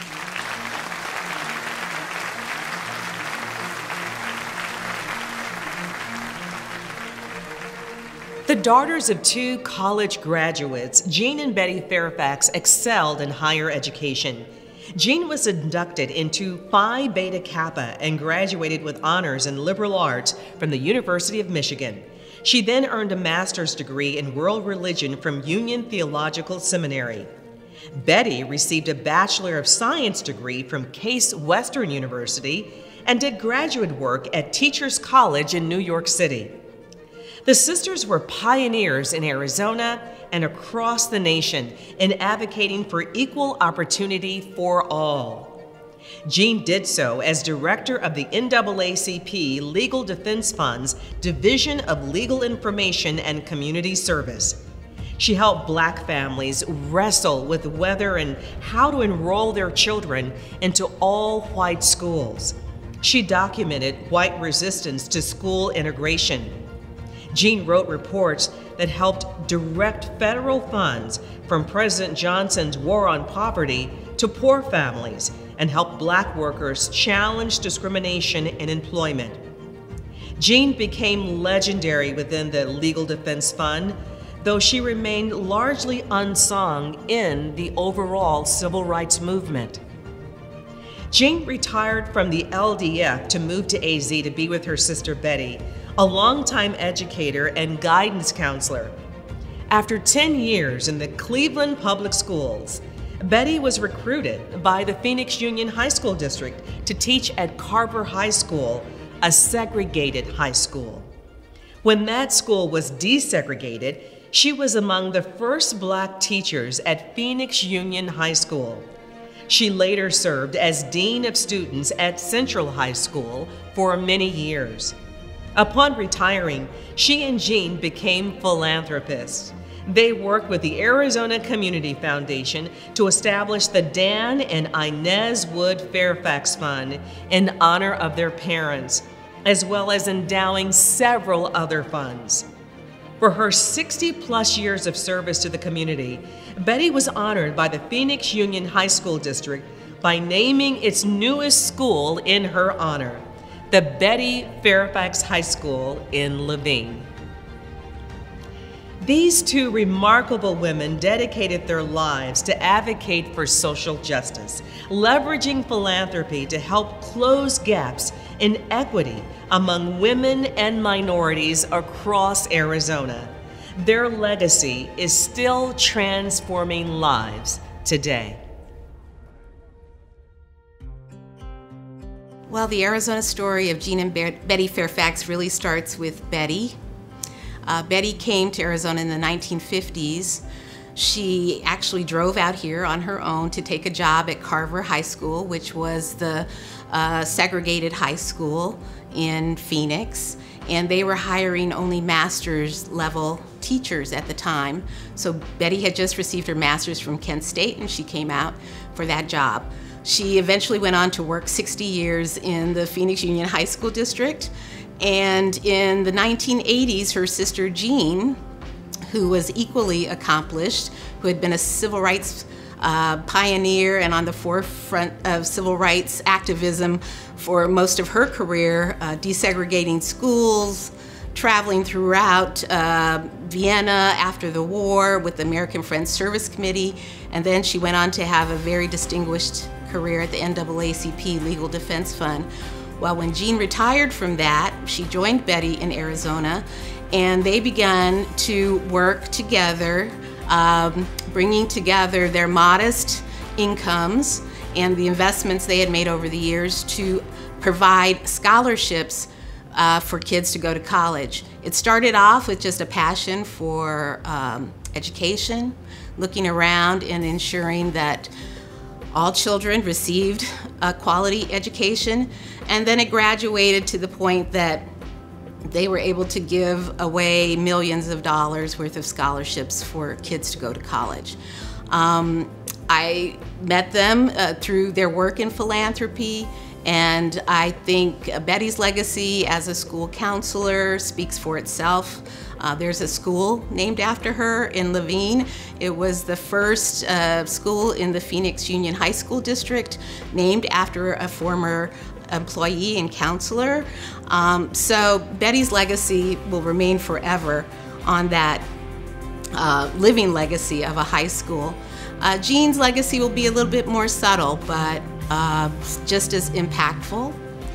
The daughters of two college graduates, Jean and Betty Fairfax excelled in higher education. Jean was inducted into Phi Beta Kappa and graduated with honors in liberal arts from the University of Michigan. She then earned a master's degree in world religion from Union Theological Seminary. Betty received a Bachelor of Science degree from Case Western University and did graduate work at Teachers College in New York City. The sisters were pioneers in Arizona and across the nation in advocating for equal opportunity for all. Jean did so as director of the N double A C P Legal Defense Fund's Division of Legal Information and Community Service. She helped Black families wrestle with whether and how to enroll their children into all-white schools. She documented white resistance to school integration. Jean wrote reports that helped direct federal funds from President Johnson's War on Poverty to poor families and helped Black workers challenge discrimination in employment. Jean became legendary within the Legal Defense Fund, though she remained largely unsung in the overall civil rights movement. Jean retired from the L D F to move to A Z to be with her sister Betty, a longtime educator and guidance counselor. After ten years in the Cleveland Public Schools, Betty was recruited by the Phoenix Union High School District to teach at Carver High School, a segregated high school. When that school was desegregated, she was among the first Black teachers at Phoenix Union High School. She later served as Dean of Students at Central High School for many years. Upon retiring, she and Jean became philanthropists. They worked with the Arizona Community Foundation to establish the Dan and Inez Wood Fairfax Fund in honor of their parents, as well as endowing several other funds. For her sixty plus years of service to the community, Betty was honored by the Phoenix Union High School District by naming its newest school in her honor, the Betty Fairfax High School in Levine. These two remarkable women dedicated their lives to advocate for social justice, leveraging philanthropy to help close gaps in equity among women and minorities across Arizona. Their legacy is still transforming lives today. Well, the Arizona story of Jean and Betty Fairfax really starts with Betty. Uh, Betty came to Arizona in the nineteen fifties. She actually drove out here on her own to take a job at Carver High School, which was the uh, segregated high school in Phoenix. and they were hiring only master's level teachers at the time. So Betty had just received her master's from Kent State, and she came out for that job. She eventually went on to work sixty years in the Phoenix Union High School District, and in the nineteen eighties, her sister Jean, who was equally accomplished, who had been a civil rights uh, pioneer and on the forefront of civil rights activism for most of her career, uh, desegregating schools, traveling throughout uh, Vienna after the war with the American Friends Service Committee, and then she went on to have a very distinguished career at the N double A C P Legal Defense Fund. Well, when Jean retired from that, she joined Betty in Arizona, and they began to work together, um, bringing together their modest incomes and the investments they had made over the years to provide scholarships uh, for kids to go to college. It started off with just a passion for um, education, looking around and ensuring that all children received a quality education, and then it graduated to the point that they were able to give away millions of dollars worth of scholarships for kids to go to college. Um, I met them uh, through their work in philanthropy, and I think Betty's legacy as a school counselor speaks for itself. Uh, there's a school named after her in Levine. It was the first uh, school in the Phoenix Union High School District named after a former employee and counselor. Um, so Betty's legacy will remain forever on that uh, living legacy of a high school. Uh, Jean's legacy will be a little bit more subtle, but uh, just as impactful.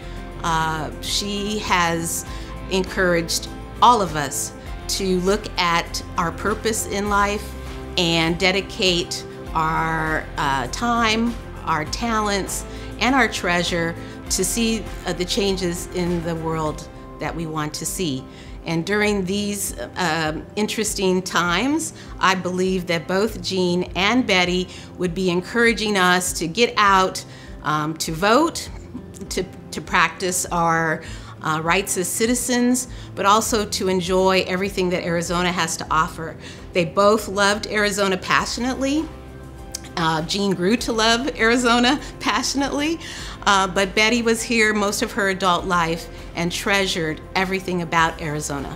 Uh, she has encouraged all of us to look at our purpose in life and dedicate our uh, time, our talents, and our treasure to see uh, the changes in the world that we want to see. And during these uh, interesting times, I believe that both Jean and Betty would be encouraging us to get out, um, to vote, to, to practice our uh, rights as citizens, but also to enjoy everything that Arizona has to offer. They both loved Arizona passionately. Uh, Jean grew to love Arizona passionately, uh, but Betty was here most of her adult life and treasured everything about Arizona.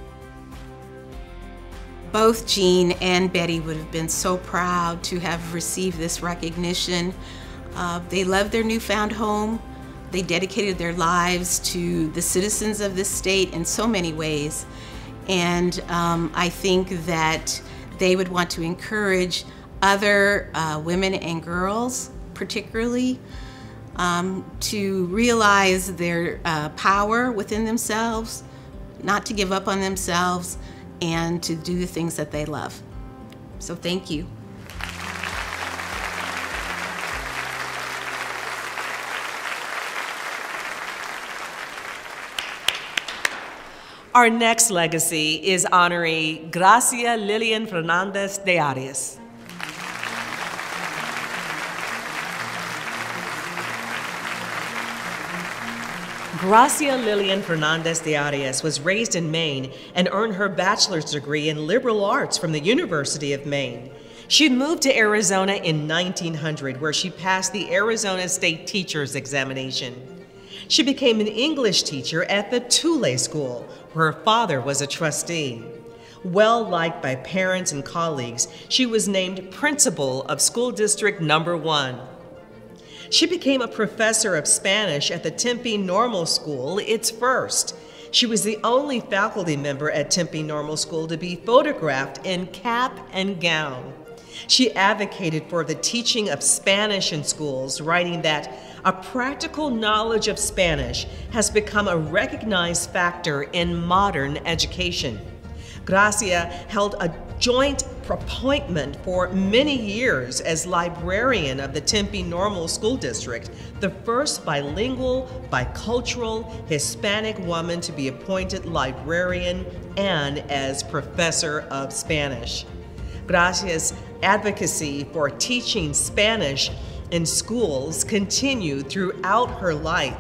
Both Jean and Betty would have been so proud to have received this recognition. Uh, they loved their newfound home. They dedicated their lives to the citizens of this state in so many ways. And um, I think that they would want to encourage other uh, women and girls, particularly, um, to realize their uh, power within themselves, not to give up on themselves, and to do the things that they love. So thank you. Our next legacy is honoree Gracia Lilian Fernandez de Arias. Gracia Lilian Fernandez de Arias was raised in Maine and earned her bachelor's degree in liberal arts from the University of Maine. She moved to Arizona in nineteen hundred, where she passed the Arizona State Teacher's Examination. She became an English teacher at the Tulane School, where her father was a trustee. Well liked by parents and colleagues, she was named principal of School District Number One. She became a professor of Spanish at the Tempe Normal School, its first. She was the only faculty member at Tempe Normal School to be photographed in cap and gown. She advocated for the teaching of Spanish in schools, writing that a practical knowledge of Spanish has become a recognized factor in modern education. Gracia held a joint appointment for many years as librarian of the Tempe Normal School District, the first bilingual, bicultural, Hispanic woman to be appointed librarian and as professor of Spanish. Gracia's advocacy for teaching Spanish in schools continued throughout her life,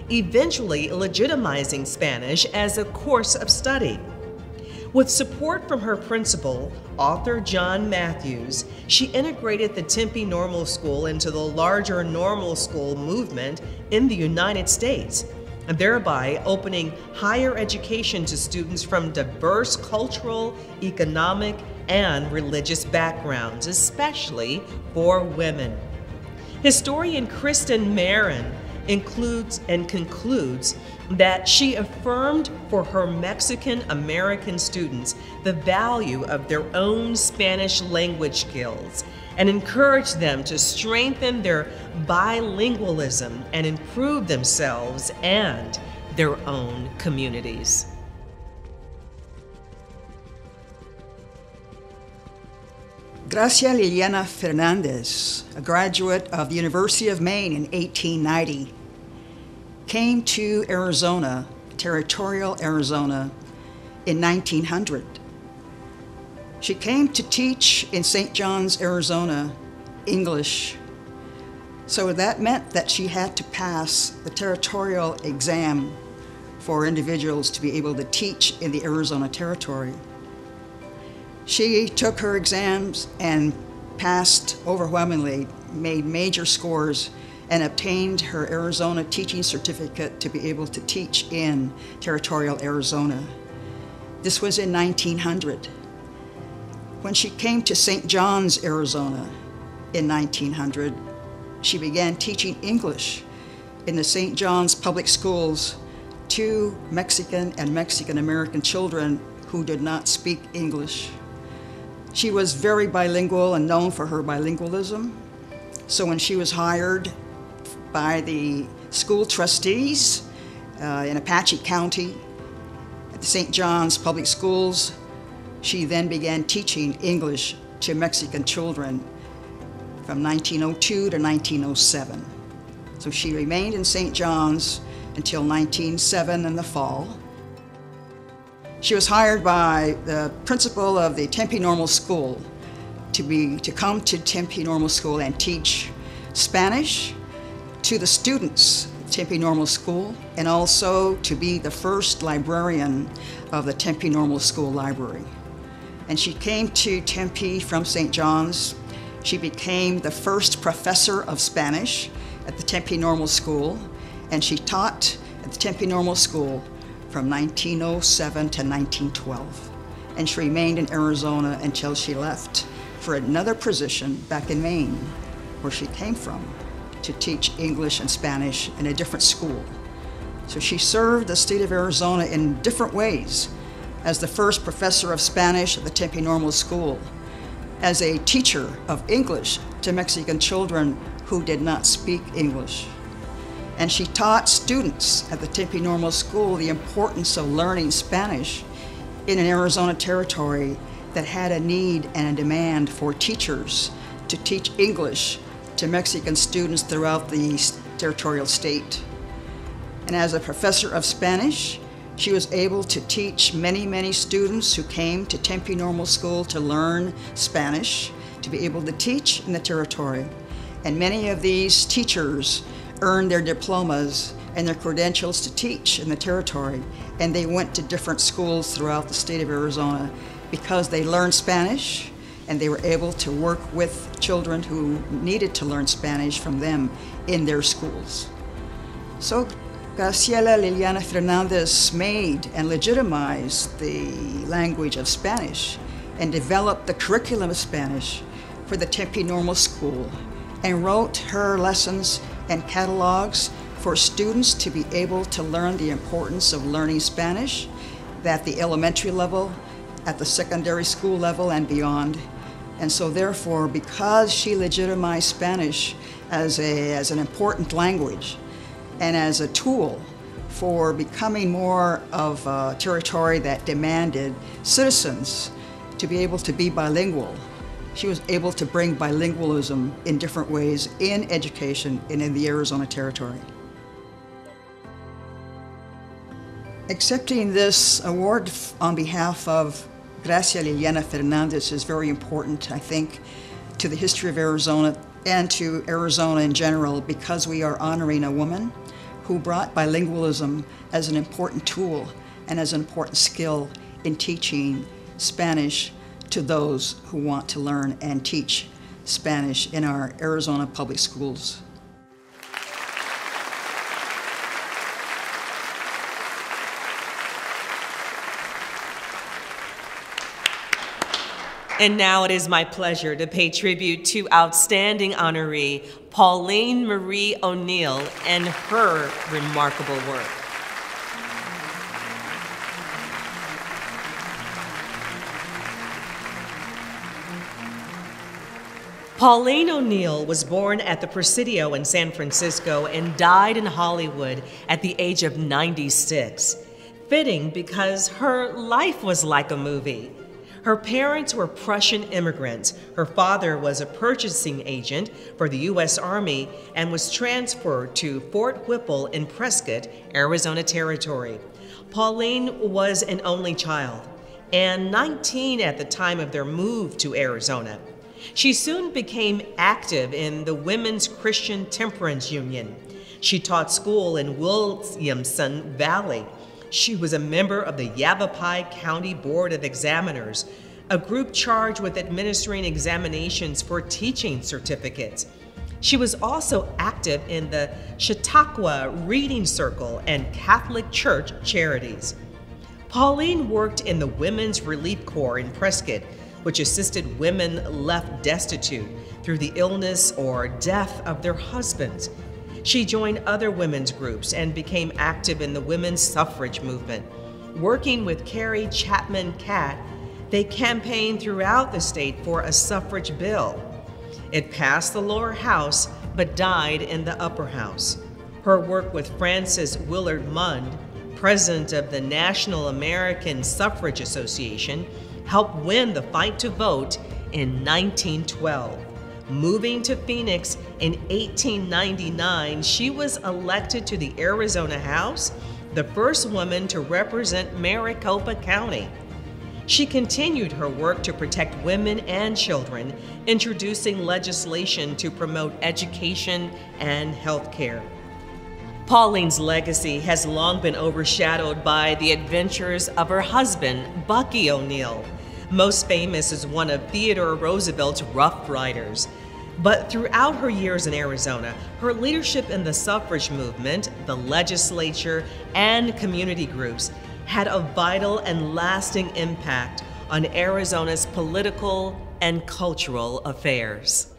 eventually legitimizing Spanish as a course of study. With support from her principal, author John Matthews, she integrated the Tempe Normal School into the larger normal school movement in the United States, and thereby opening higher education to students from diverse cultural, economic, and religious backgrounds, especially for women. Historian Kristen Marin includes and concludes that she affirmed for her Mexican-American students the value of their own Spanish language skills and encouraged them to strengthen their bilingualism and improve themselves and their own communities. Gracia Liliana Fernandez, a graduate of the University of Maine in eighteen ninety, came to Arizona, territorial Arizona, in nineteen hundred. She came to teach in Saint John's, Arizona, English. So that meant that she had to pass the territorial exam for individuals to be able to teach in the Arizona Territory. She took her exams and passed overwhelmingly, made major scores, and obtained her Arizona teaching certificate to be able to teach in territorial Arizona. This was in nineteen hundred. When she came to Saint John's, Arizona in nineteen hundred, she began teaching English in the Saint John's public schools to Mexican and Mexican-American children who did not speak English. She was very bilingual and known for her bilingualism. So when she was hired by the school trustees uh, in Apache County at the Saint John's Public Schools, she then began teaching English to Mexican children from nineteen oh two to nineteen oh seven. So she remained in Saint John's until nineteen oh seven in the fall. She was hired by the principal of the Tempe Normal School to, be, to come to Tempe Normal School and teach Spanish to the students at Tempe Normal School, and also to be the first librarian of the Tempe Normal School Library. And she came to Tempe from Saint John's. She became the first professor of Spanish at the Tempe Normal School, and she taught at the Tempe Normal School from nineteen oh seven to nineteen twelve. And she remained in Arizona until she left for another position back in Maine, where she came from, to teach English and Spanish in a different school. So she served the state of Arizona in different ways, as the first professor of Spanish at the Tempe Normal School, as a teacher of English to Mexican children who did not speak English. And she taught students at the Tempe Normal School the importance of learning Spanish in an Arizona territory that had a need and a demand for teachers to teach English to Mexican students throughout the territorial state. And as a professor of Spanish, she was able to teach many, many students who came to Tempe Normal School to learn Spanish, to be able to teach in the territory. And many of these teachers earned their diplomas and their credentials to teach in the territory, and they went to different schools throughout the state of Arizona because they learned Spanish and they were able to work with children who needed to learn Spanish from them in their schools. So Graciela Liliana Fernandez made and legitimized the language of Spanish and developed the curriculum of Spanish for the Tempe Normal School, and wrote her lessons and catalogs for students to be able to learn the importance of learning Spanish at the elementary level, at the secondary school level, and beyond. And so therefore, because she legitimized Spanish as, a, as an important language and as a tool for becoming more of a territory that demanded citizens to be able to be bilingual, she was able to bring bilingualism in different ways in education and in the Arizona Territory. Accepting this award on behalf of Gracia Liliana Fernandez is very important, I think, to the history of Arizona and to Arizona in general, because we are honoring a woman who brought bilingualism as an important tool and as an important skill in teaching Spanish to those who want to learn and teach Spanish in our Arizona public schools. And now it is my pleasure to pay tribute to outstanding honoree Pauline Marie O'Neill and her remarkable work. Pauline O'Neill was born at the Presidio in San Francisco and died in Hollywood at the age of ninety-six. Fitting because her life was like a movie. Her parents were Prussian immigrants. Her father was a purchasing agent for the U S Army and was transferred to Fort Whipple in Prescott, Arizona Territory. Pauline was an only child and nineteen at the time of their move to Arizona. She soon became active in the Women's Christian Temperance Union. She taught school in Williamson Valley. She was a member of the Yavapai County Board of Examiners, a group charged with administering examinations for teaching certificates. She was also active in the Chautauqua Reading Circle and Catholic Church charities. Pauline worked in the Women's Relief Corps in Prescott, which assisted women left destitute through the illness or death of their husbands. She joined other women's groups and became active in the women's suffrage movement. Working with Carrie Chapman Catt, they campaigned throughout the state for a suffrage bill. It passed the lower house, but died in the upper house. Her work with Frances Willard Mund, president of the National American Suffrage Association, helped win the fight to vote in nineteen twelve. Moving to Phoenix in eighteen ninety-nine, she was elected to the Arizona House, the first woman to represent Maricopa County. She continued her work to protect women and children, introducing legislation to promote education and health care. Pauline's legacy has long been overshadowed by the adventures of her husband, Bucky O'Neill, most famous as one of Theodore Roosevelt's Rough Riders. But throughout her years in Arizona, her leadership in the suffrage movement, the legislature, and community groups had a vital and lasting impact on Arizona's political and cultural affairs.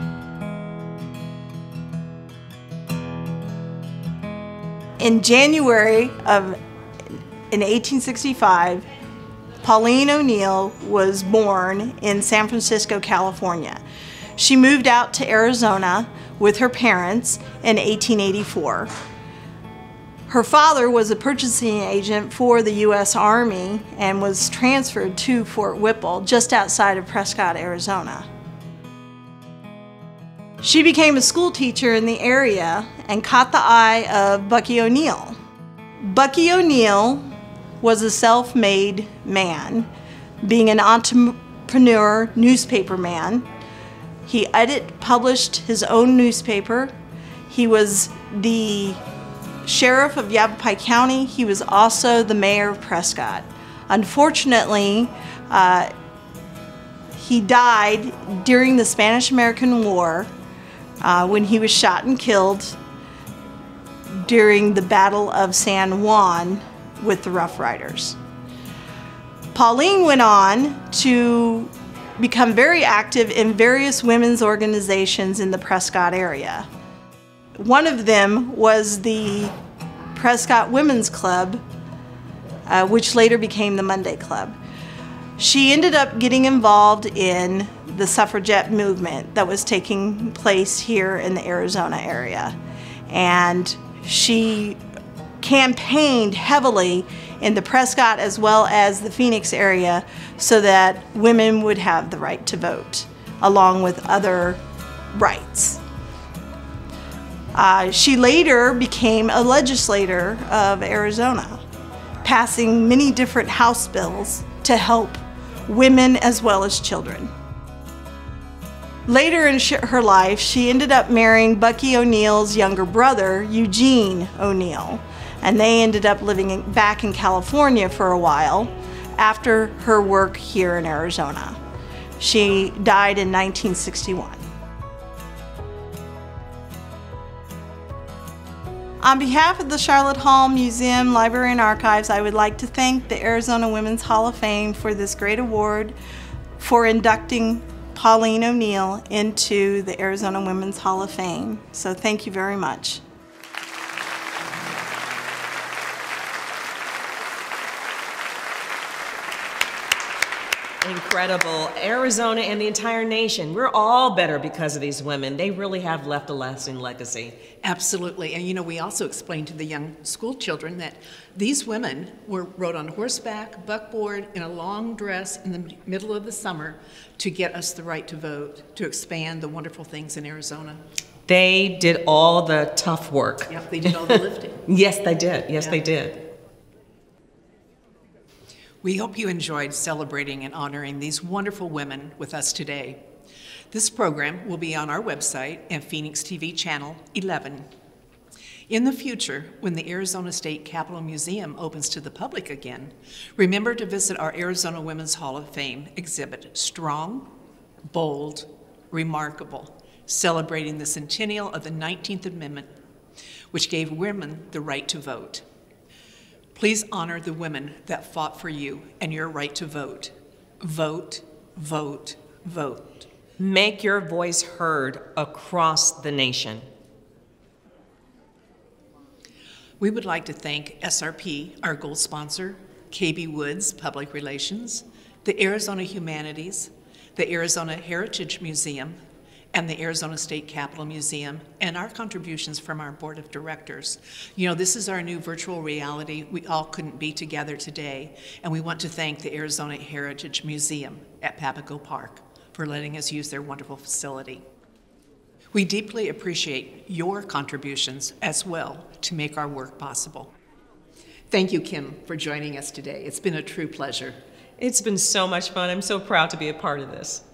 In January of in eighteen sixty-five, Pauline O'Neill was born in San Francisco, California. She moved out to Arizona with her parents in eighteen eighty-four. Her father was a purchasing agent for the U S Army and was transferred to Fort Whipple, just outside of Prescott, Arizona. She became a school teacher in the area and caught the eye of Bucky O'Neill. Bucky O'Neill was a self-made man, being an entrepreneur newspaper man. He edited, published his own newspaper. He was the sheriff of Yavapai County. He was also the mayor of Prescott. Unfortunately, uh, he died during the Spanish-American War uh, when he was shot and killed during the Battle of San Juan with the Rough Riders. Pauline went on to become very active in various women's organizations in the Prescott area. One of them was the Prescott Women's Club, uh, which later became the Monday Club. She ended up getting involved in the suffragette movement that was taking place here in the Arizona area. And she campaigned heavily in the Prescott as well as the Phoenix area so that women would have the right to vote, along with other rights. Uh, she later became a legislator of Arizona, passing many different House bills to help women as well as children. Later in her life, she ended up marrying Bucky O'Neill's younger brother, Eugene O'Neill, and they ended up living in, back in California for a while after her work here in Arizona. She died in nineteen sixty-one. On behalf of the Charlotte Hall Museum, Library, and Archives, I would like to thank the Arizona Women's Hall of Fame for this great award for inducting Pauline O'Neill into the Arizona Women's Hall of Fame. So thank you very much. Incredible. Arizona and the entire nation, we're all better because of these women. They really have left a lasting legacy. Absolutely. And you know, we also explained to the young school children that these women were rode on horseback, buckboard, in a long dress in the middle of the summer to get us the right to vote, to expand the wonderful things in Arizona. They did all the tough work. Yep, they did all the lifting. Yes, they did. Yes, yeah. they did. We hope you enjoyed celebrating and honoring these wonderful women with us today. This program will be on our website and Phoenix T V channel eleven. In the future, when the Arizona State Capitol Museum opens to the public again, remember to visit our Arizona Women's Hall of Fame exhibit, Strong, Bold, Remarkable, celebrating the centennial of the nineteenth Amendment, which gave women the right to vote. Please honor the women that fought for you and your right to vote. Vote, vote, vote. Make your voice heard across the nation. We would like to thank S R P, our gold sponsor, K B Woods Public Relations, the Arizona Humanities, the Arizona Heritage Museum, and the Arizona State Capitol Museum, and our contributions from our board of directors. You know, this is our new virtual reality. We all couldn't be together today, and we want to thank the Arizona Heritage Museum at Papago Park for letting us use their wonderful facility. We deeply appreciate your contributions as well to make our work possible. Thank you, Kim, for joining us today. It's been a true pleasure. It's been so much fun. I'm so proud to be a part of this.